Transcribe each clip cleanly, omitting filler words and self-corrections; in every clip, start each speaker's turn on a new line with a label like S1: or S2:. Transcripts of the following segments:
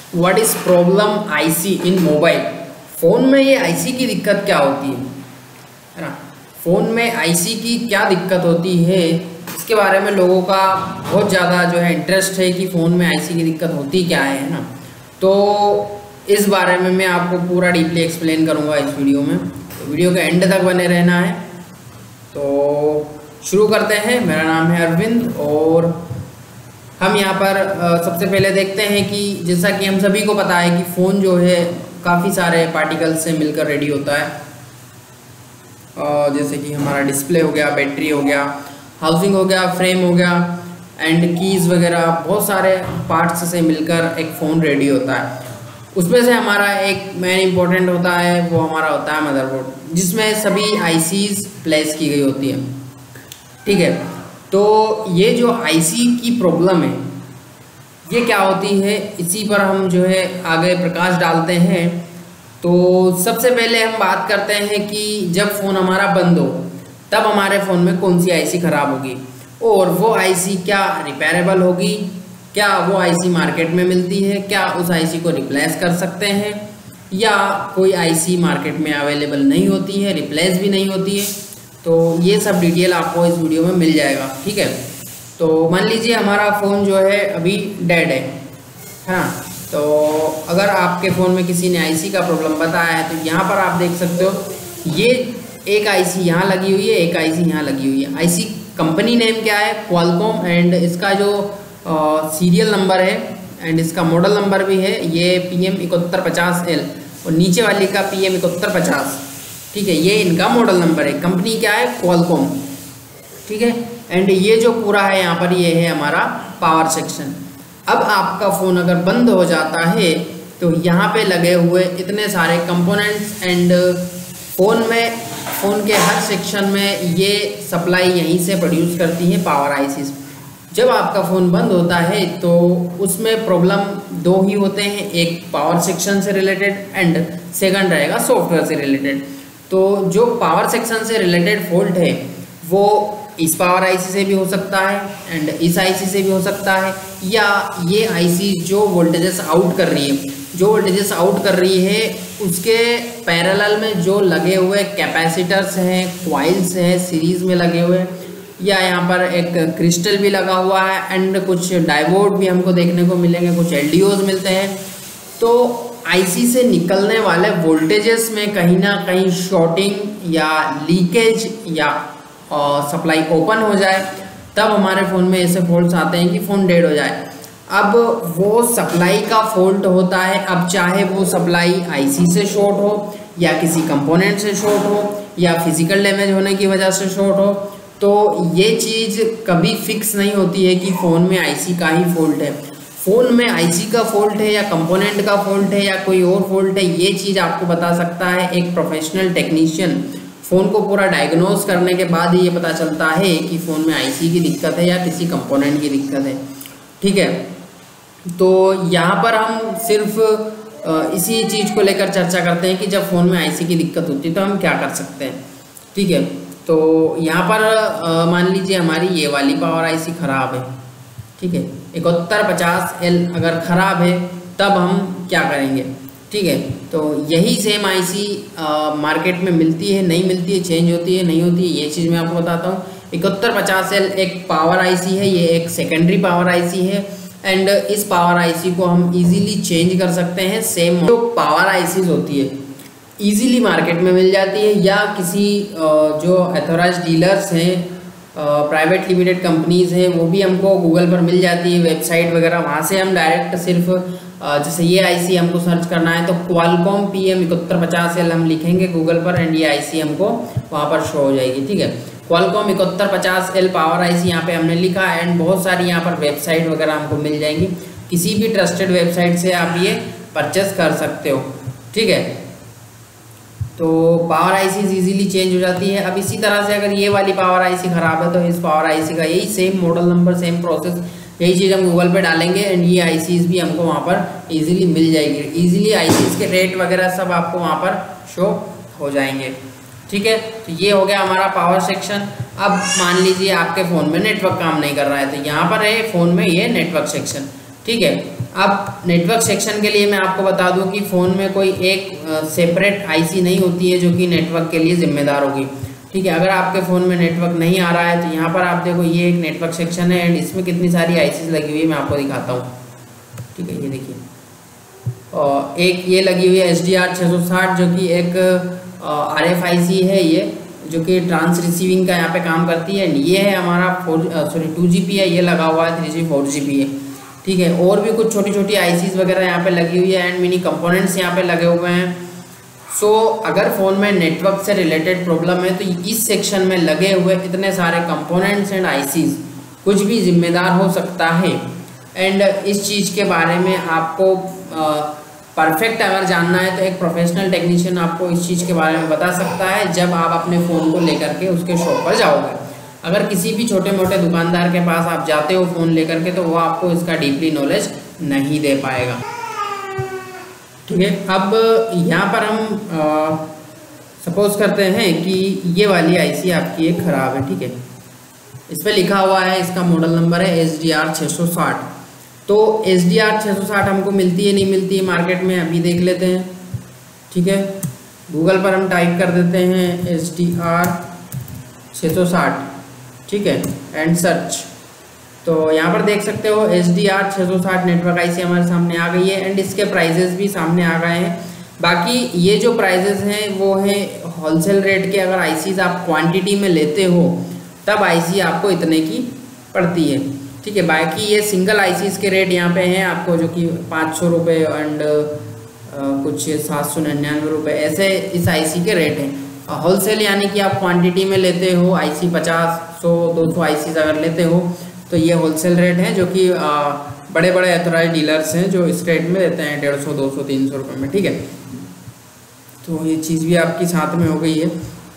S1: What is problem IC in mobile. Phone में ये IC की दिक्कत क्या होती है ना। फ़ोन में आईसी की क्या दिक्कत होती है इसके बारे में लोगों का बहुत ज़्यादा जो है इंटरेस्ट है कि फ़ोन में आईसी की दिक्कत होती क्या है ना। तो इस बारे में मैं आपको पूरा डीपली एक्सप्लेन करूँगा इस वीडियो में, तो वीडियो के एंड तक बने रहना है। तो शुरू करते हैं। मेरा नाम है अरविंद और हम यहाँ पर सबसे पहले देखते हैं कि जैसा कि हम सभी को पता है कि फ़ोन जो है काफ़ी सारे पार्टिकल्स से मिलकर रेडी होता है। जैसे कि हमारा डिस्प्ले हो गया, बैटरी हो गया, हाउसिंग हो गया, फ्रेम हो गया एंड कीज़ वगैरह, बहुत सारे पार्ट्स से मिलकर एक फ़ोन रेडी होता है। उसमें से हमारा एक मेन इम्पोर्टेंट होता है, वो हमारा होता है मदरबोर्ड, जिसमें सभी आईसीज प्लेस की गई होती है। ठीक है, तो ये जो आईसी की प्रॉब्लम है ये क्या होती है, इसी पर हम जो है आगे प्रकाश डालते हैं। तो सबसे पहले हम बात करते हैं कि जब फ़ोन हमारा बंद हो तब हमारे फ़ोन में कौन सी आईसी ख़राब होगी और वो आईसी क्या रिपेयरेबल होगी, क्या वो आईसी मार्केट में मिलती है, क्या उस आईसी को रिप्लेस कर सकते हैं, या कोई आईसी मार्केट में अवेलेबल नहीं होती है, रिप्लेस भी नहीं होती है। तो ये सब डिटेल आपको इस वीडियो में मिल जाएगा। ठीक है, तो मान लीजिए हमारा फ़ोन जो है अभी डेड है ना। तो अगर आपके फ़ोन में किसी ने आईसी का प्रॉब्लम बताया है तो यहाँ पर आप देख सकते हो ये एक आईसी यहाँ लगी हुई है, एक आईसी यहाँ लगी हुई है। आईसी कंपनी नेम क्या है, क्वालकॉम, एंड इसका जो सीरियल नंबर है एंड इसका मॉडल नंबर भी है ये PM7150L और नीचे वाली का PM7150। ठीक है, ये इनका मॉडल नंबर है। कंपनी क्या है, क्वालकॉम। ठीक है, एंड ये जो पूरा है यहाँ पर ये है हमारा पावर सेक्शन। अब आपका फ़ोन अगर बंद हो जाता है तो यहाँ पे लगे हुए इतने सारे कंपोनेंट्स एंड फ़ोन के हर सेक्शन में ये सप्लाई यहीं से प्रोड्यूस करती है पावर आईसीज। जब आपका फ़ोन बंद होता है तो उसमें प्रॉब्लम दो ही होते हैं, एक पावर सेक्शन से रिलेटेड एंड सेकंड रहेगा सॉफ्टवेयर से रिलेटेड। तो जो पावर सेक्शन से रिलेटेड फॉल्ट है वो इस पावर आईसी से भी हो सकता है एंड इस आईसी से भी हो सकता है, या ये आईसी जो वोल्टेजेस आउट कर रही है उसके पैरेलल में जो लगे हुए कैपेसिटर्स हैं, क्वाइल्स हैं सीरीज़ में लगे हुए, या यहाँ पर एक क्रिस्टल भी लगा हुआ है एंड कुछ डायोड भी हमको देखने को मिलेंगे, कुछ एलडीओज मिलते हैं। तो आईसी से निकलने वाले वोल्टेजेस में कहीं ना कहीं शॉर्टिंग या लीकेज या सप्लाई ओपन हो जाए तब हमारे फ़ोन में ऐसे फॉल्ट्स आते हैं कि फ़ोन डेड हो जाए। अब वो सप्लाई का फॉल्ट होता है, अब चाहे वो सप्लाई आईसी से शॉर्ट हो या किसी कंपोनेंट से शॉर्ट हो या फिजिकल डैमेज होने की वजह से शॉर्ट हो, तो ये चीज़ कभी फिक्स नहीं होती है कि फ़ोन में आईसी का ही फॉल्ट है। फ़ोन में आईसी का फॉल्ट है या कंपोनेंट का फॉल्ट है या कोई और फॉल्ट है, ये चीज़ आपको बता सकता है एक प्रोफेशनल टेक्नीशियन। फ़ोन को पूरा डायग्नोज करने के बाद ही ये पता चलता है कि फ़ोन में आईसी की दिक्कत है या किसी कंपोनेंट की दिक्कत है। ठीक है, तो यहाँ पर हम सिर्फ इसी चीज़ को लेकर चर्चा करते हैं कि जब फ़ोन में आईसी की दिक्कत होती है तो हम क्या कर सकते हैं। ठीक है, तो यहाँ पर मान लीजिए हमारी ये वाली पावर आईसी ख़राब है। ठीक है, 7150L अगर ख़राब है तब हम क्या करेंगे। ठीक है, तो यही सेम आईसी मार्केट में मिलती है, नहीं मिलती है, चेंज होती है, नहीं होती है, ये चीज़ मैं आपको बताता हूँ। 7150L एक पावर आईसी है, ये एक सेकेंडरी पावर आईसी है एंड इस पावर आईसी को हम इजीली चेंज कर सकते हैं। सेम जो पावर आईसीज होती है इजीली मार्केट में मिल जाती है, या किसी जो अथोराइज्ड डीलर्स हैं, प्राइवेट लिमिटेड कंपनीज़ हैं, वो भी हमको गूगल पर मिल जाती है, वेबसाइट वगैरह, वहाँ से हम डायरेक्ट सिर्फ जैसे ये आईसी हमको सर्च करना है तो क्वालकॉम PM7150L हम लिखेंगे गूगल पर एंड ये आईसी हमको वहाँ पर शो हो जाएगी। ठीक है, क्वालकॉम 7150L पावर आईसी यहाँ पे हमने लिखा एंड बहुत सारी यहाँ पर वेबसाइट वगैरह हमको मिल जाएंगी। किसी भी ट्रस्टेड वेबसाइट से आप ये परचेस कर सकते हो। ठीक है, तो पावर आईसी इजीली चेंज हो जाती है। अब इसी तरह से अगर ये वाली पावर आईसी ख़राब है तो इस पावर आईसी का यही same model number, same process, यही चीज़ हम गूगल पे डालेंगे एंड ये आईसीज भी हमको वहाँ पर इजीली मिल जाएगी। इजीली आईसीज के रेट वगैरह सब आपको वहाँ पर शो हो जाएंगे। ठीक है, तो ये हो गया हमारा पावर सेक्शन। अब मान लीजिए आपके फ़ोन में नेटवर्क काम नहीं कर रहा है तो यहाँ पर है फ़ोन में ये नेटवर्क सेक्शन। ठीक है, अब नेटवर्क सेक्शन के लिए मैं आपको बता दूं कि फ़ोन में कोई एक सेपरेट आईसी नहीं होती है जो कि नेटवर्क के लिए जिम्मेदार होगी। ठीक है, अगर आपके फ़ोन में नेटवर्क नहीं आ रहा है तो यहाँ पर आप देखो ये एक नेटवर्क सेक्शन है एंड इसमें कितनी सारी आईसीज लगी हुई है, मैं आपको दिखाता हूँ। ठीक है, ये देखिए, और एक ये लगी हुई है SDR 660 जो कि एक RFIC है, ये जो कि ट्रांस रिसीविंग का यहाँ पे काम करती है। ये है हमारा 2GB है, ये लगा हुआ है, 3G 4GB है। ठीक है, और भी कुछ छोटी छोटी आईसीज वगैरह यहाँ पे लगी हुई है एंड मिनी कंपोनेंट्स यहाँ पे लगे हुए हैं। सो अगर फ़ोन में नेटवर्क से रिलेटेड प्रॉब्लम है तो इस सेक्शन में लगे हुए इतने सारे कंपोनेंट्स एंड आईसीज कुछ भी जिम्मेदार हो सकता है। एंड इस चीज़ के बारे में आपको परफेक्ट अगर जानना है तो एक प्रोफेशनल टेक्नीशियन आपको इस चीज़ के बारे में बता सकता है जब आप अपने फ़ोन को लेकर के उसके शॉप पर जाओगे। अगर किसी भी छोटे मोटे दुकानदार के पास आप जाते हो फ़ोन लेकर के तो वो आपको इसका डीपली नॉलेज नहीं दे पाएगा। ठीक है, अब यहाँ पर हम सपोज करते हैं कि ये वाली आईसी आपकी एक ख़राब है। ठीक है, इस पर लिखा हुआ है, इसका मॉडल नंबर है SDR 660। तो SDR 660 हमको मिलती है नहीं मिलती है मार्केट में, अभी देख लेते हैं। ठीक है, गूगल पर हम टाइप कर देते हैं SDR 660, ठीक है, एंड सर्च। तो यहाँ पर देख सकते हो SDR 660 नेटवर्क आईसी हमारे सामने आ गई है एंड इसके प्राइजेस भी सामने आ गए हैं। बाकी ये जो प्राइजेस हैं वो है होलसेल रेट के। अगर आईसीज आप क्वांटिटी में लेते हो तब आईसी आपको इतने की पड़ती है। ठीक है, बाकी ये सिंगल आईसीज के रेट यहाँ पे हैं आपको, जो कि 500 रुपये एंड कुछ 799 रुपये ऐसे इस आईसी के रेट हैं। होलसेल यानी कि आप क्वांटिटी में लेते हो आईसी 50, 100, 200 आईसीज अगर लेते हो तो ये होलसेल रेट है, जो कि बड़े बड़े ऑथराइज्ड डीलर्स हैं जो इस रेट में देते हैं 150, 200, 300 रुपये में। ठीक है, तो ये चीज़ भी आपकी साथ में हो गई है।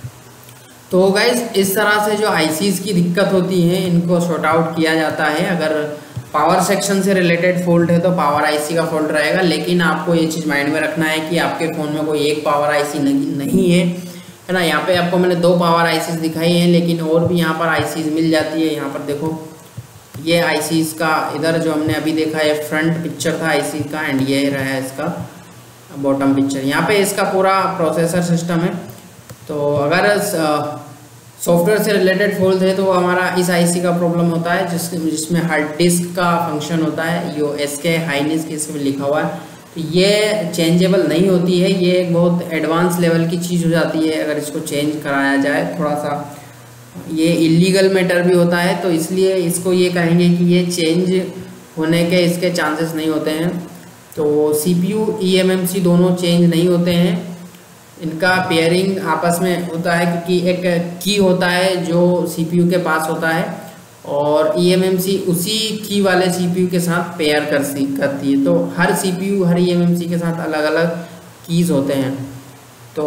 S1: तो गाइज इस तरह से जो आईसीज की दिक्कत होती है इनको सॉर्ट आउट किया जाता है। अगर पावर सेक्शन से रिलेटेड फॉल्ट है तो पावर आईसी का फॉल्ट रहेगा, लेकिन आपको ये चीज़ माइंड में रखना है कि आपके फ़ोन में कोई एक पावर आईसी नहीं है ना। यहाँ पे आपको मैंने 2 पावर आईसीज दिखाई हैं, लेकिन और भी यहाँ पर आईसीज मिल जाती है। यहाँ पर देखो ये आईसीज का इधर जो हमने अभी देखा है फ्रंट पिक्चर था आईसी का एंड ये रहा है इसका बॉटम पिक्चर। यहाँ पे इसका पूरा प्रोसेसर सिस्टम है। तो अगर सॉफ्टवेयर से रिलेटेड फॉल्ट है तो हमारा इस आईसी का प्रॉब्लम होता है जिसमें हार्ड डिस्क का फंक्शन होता है, यो SK हाइनिस के इसमें लिखा हुआ है। तो ये चेंजेबल नहीं होती है, ये एक बहुत एडवांस लेवल की चीज़ हो जाती है। अगर इसको चेंज कराया जाए थोड़ा सा, ये इलीगल मैटर भी होता है, तो इसलिए इसको ये कहेंगे कि ये चेंज होने के इसके चांसेस नहीं होते हैं। तो CPU eMMC दोनों चेंज नहीं होते हैं, इनका पेयरिंग आपस में होता है क्योंकि एक की होता है जो CPU के पास होता है और eMMC उसी की वाले CPU के साथ पेयर करती है। तो हर CPU हर eMMC के साथ अलग अलग कीज़ होते हैं। तो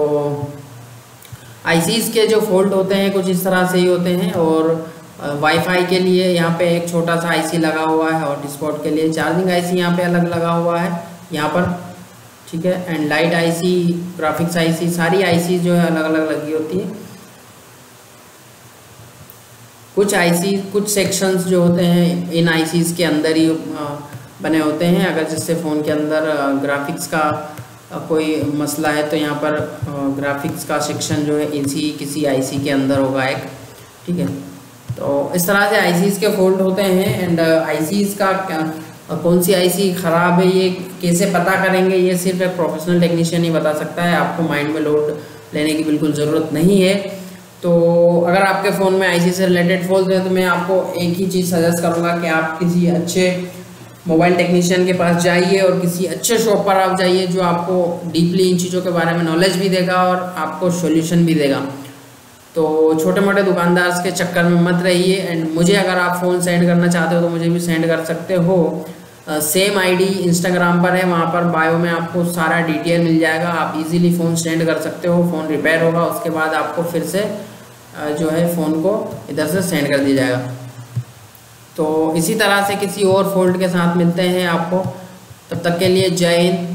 S1: आईसीज के जो फॉल्ट होते हैं कुछ इस तरह से ही होते हैं। और वाईफाई के लिए यहाँ पे एक छोटा सा आईसी लगा हुआ है, हॉटस्पॉट के लिए चार्जिंग आईसी यहाँ पे अलग लगा हुआ है यहाँ पर। ठीक है, and light IC, graphics IC, सारी आईसी जो है अलग अलग लगी होती है। कुछ आईसी कुछ सेक्शंस जो होते हैं इन आईसीज के अंदर ही बने होते हैं। अगर जिससे फ़ोन के अंदर ग्राफिक्स का कोई मसला है तो यहाँ पर ग्राफिक्स का सेक्शन जो है किसी आईसी के अंदर होगा एक। ठीक है, तो इस तरह से आईसीज के फॉल्ट होते हैं। एंड आईसीज का कौन सी आईसी ख़राब है ये कैसे पता करेंगे, ये सिर्फ एक प्रोफेशनल टेक्नीशियन ही बता सकता है। आपको माइंड में लोड लेने की बिल्कुल ज़रूरत नहीं है। तो अगर आपके फ़ोन में आईसी से रिलेटेड फॉल्ट है तो मैं आपको एक ही चीज़ सजेस्ट करूँगा कि आप किसी अच्छे मोबाइल टेक्नीशियन के पास जाइए और किसी अच्छे शॉप पर आप जाइए जो आपको डीपली इन चीज़ों के बारे में नॉलेज भी देगा और आपको सॉल्यूशन भी देगा। तो छोटे मोटे दुकानदार के चक्कर में मत रहिए। एंड मुझे अगर आप फ़ोन सेंड करना चाहते हो तो मुझे भी सेंड कर सकते हो। सेम आईडी इंस्टाग्राम पर है, वहाँ पर बायो में आपको सारा डिटेल मिल जाएगा। आप इजीली फ़ोन सेंड कर सकते हो। फ़ोन रिपेयर होगा उसके बाद आपको फिर से जो है फ़ोन को इधर से सेंड कर दिया जाएगा। तो इसी तरह से किसी और फॉल्ट के साथ मिलते हैं आपको। तब तक के लिए जय हिंद।